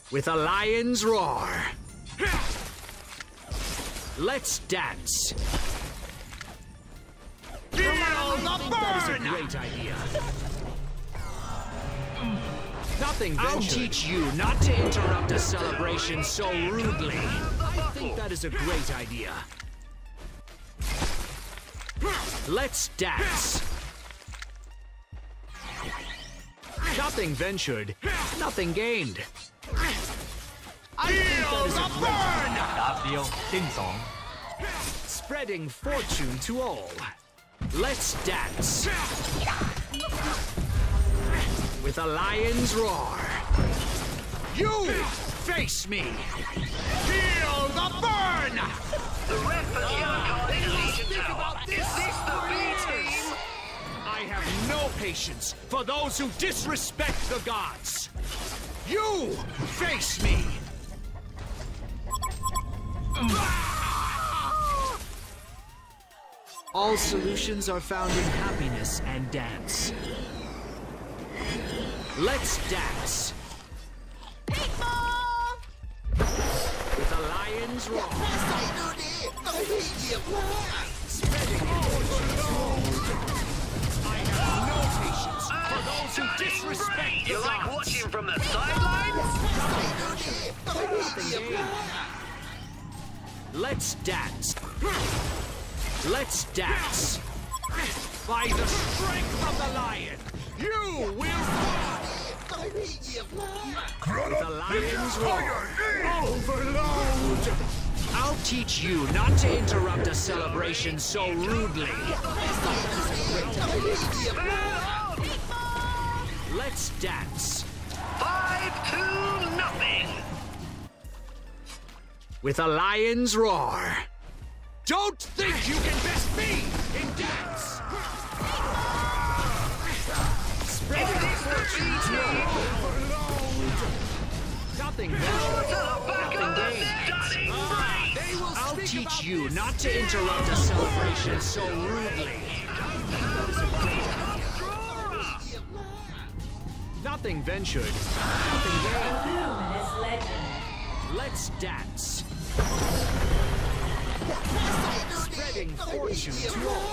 With a lion's roar. Let's dance. Feel the burn! That is a great idea. Nothing ventured. I'll teach you not to interrupt a celebration so rudely. I think that is a great idea. Let's dance. Nothing ventured, nothing gained. I think that is a great idea. ดาบเดียวสิ้นสอง Spreading fortune to all. Let's dance. With a lion's roar. You face me. Feel the burn! The red for the yellow card in Legion Tower. Is this the B team? I have no patience for those who disrespect the gods. You face me. All solutions are found in happiness and dance. Let's dance. With a lion's roar. Spreading I have no patience for those who disrespect the You like gods. watching from the sidelines? Let's dance. Let's dance. By the strength of the lion, you will fall. With the lion's roar. Overload. I'll teach you not to interrupt a celebration so rudely. Let's dance. 5-0. With a lion's roar. Don't think you can best me in dance! Spreading fortune to overload. Nothing ventured, nothing gained. I'll teach you not to interrupt a celebration so rudely. Nothing ventured, nothing gained. Let's dance. Spreading fortune to all.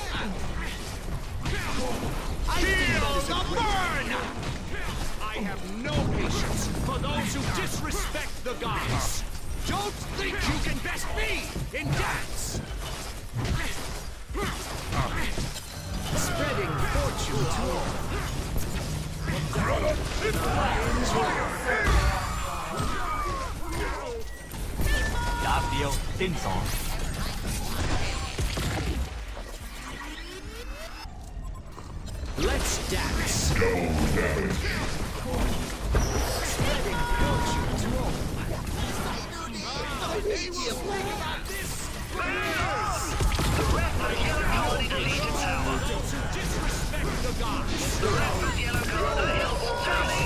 Feel the burn! I have no patience for those who disrespect the gods. Don't think you can best me in dance. Spreading fortune to all. The lion's roar. ดาบเดียวสิ้นสอง Let's dance. Spreading fortune to all. The red for the yellow card in Legion Tower. Those who disrespect the gods. The red for the yellow card at Hillsborough Valley.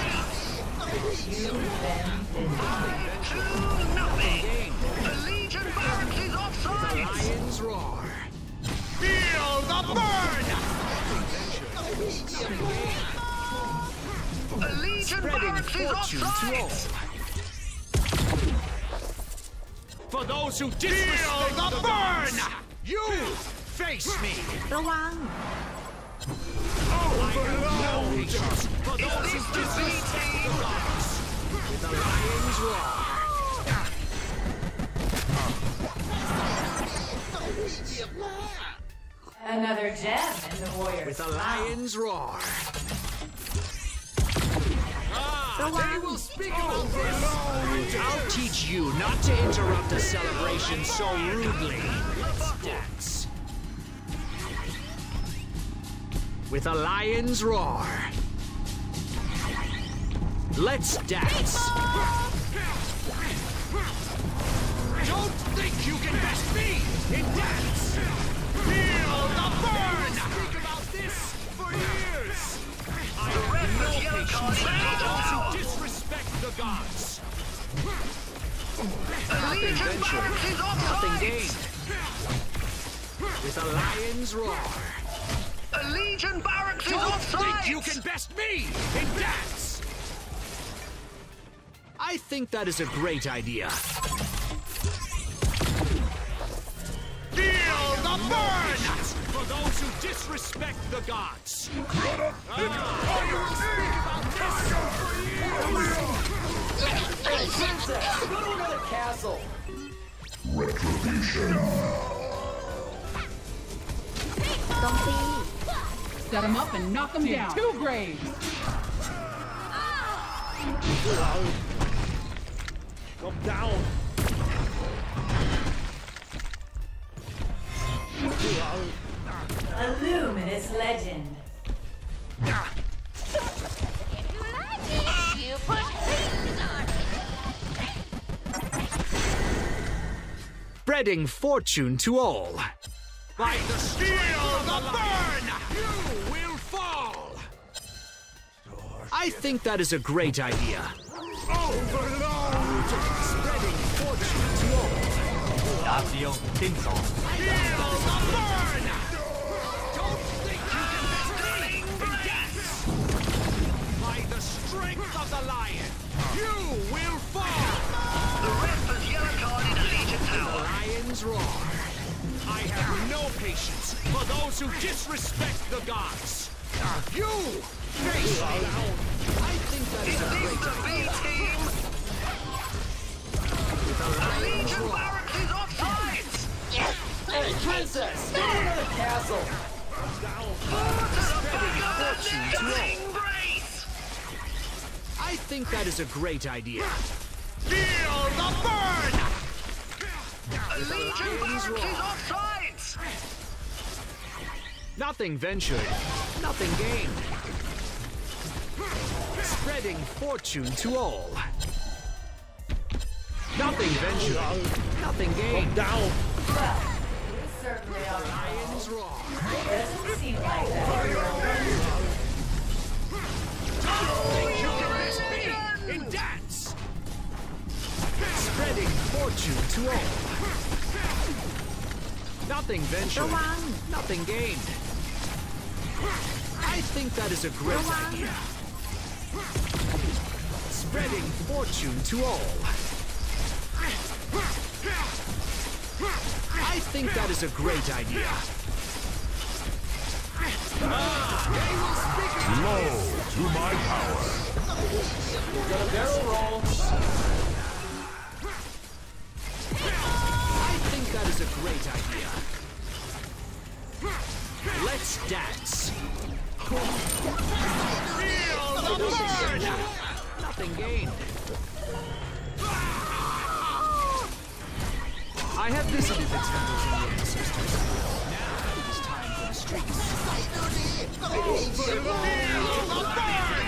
5-0. The Legion Barracks is offside. Lion's roar. Feel the burn! The Legion Spreading Barracks is fortune to offside. all. For those who Feel disrespect the the burn! gods, you face me. ระวัง Overload. For those who disrespect the gods, with the lion's roar. Another gem in the warrior's With a crown. lion's roar. They will speak about this. I'll teach you not to interrupt a celebration so rudely. Let's dance. With a lion's roar. Let's dance. Don't think you can best me in dance. Feel the burn. Speak about this for years. I have no patience for those who disrespect the gods. Nothing ventured, nothing gained. With a lion's roar. The Legion Barracks is Don't offside. think you can best me in dance. I I think that is a great idea. Feel the burn! For those who disrespect the gods. Set him up and knock him down. 2 graves. Come down. A luminous legend. You put things on Spreading fortune to all. By the steel, the burn! You will fall! I think that is a great idea. Overload! Spreading fortune to all. ดาบเดียวสิ้นสอง Feel the burn! Don't think you can best me in death! By the strength of the lion, you will fall! The ref has yellow carded a Legion tower. Lions roar. I have no patience for those who disrespect the gods. You face me! I think that Is is a this great the B team? The Legion barracks is offsides! Hey, princess! Go to the castle! Forward to the back of the King Brace! I think that is a great idea. Feel the burn! A Legion barracks is offsides! Nothing ventured, nothing gained. Spreading fortune to all. Nothing ventured, nothing gained. Down! Well, we certainly are. Lions roar. Doesn't seem like that. You can best me in dance! Spreading fortune to all. Nothing ventured, nothing gained. I think that is a great idea. Spreading fortune to all. I think that is a great idea. Blow to my power. Barrel roll! I think that is a great idea. Let's dance. Feel the burn! Nothing gained. I have visited the temples of the ancestors. Now it is time for the streets. Feel the burn!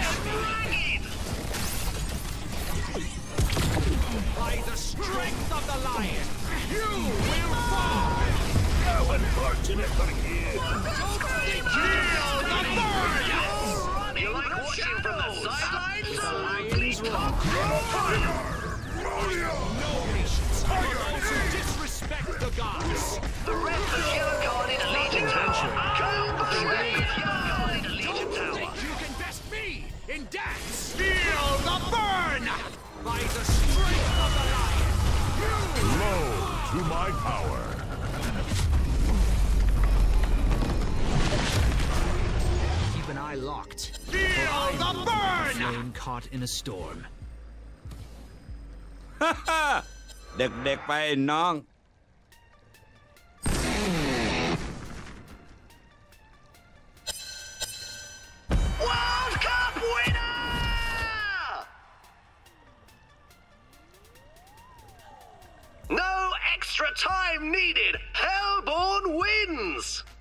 By the strength of the lion, you will fall! How unfortunate for you. Feel the burn! You like watching from the sidelines? Lions roar. No patience for those who disrespect the gods. The ref has yellow carded a Legion tower. The ref has yellow carded a Legion tower. You can best me in dance. Feel the burn! By the strength of the lion, Blow to my power. Keep an eye locked. feel the burn! Flame caught in a storm. เด็กๆไปน้อง World Cup winner! No extra time needed. Hellborn wins!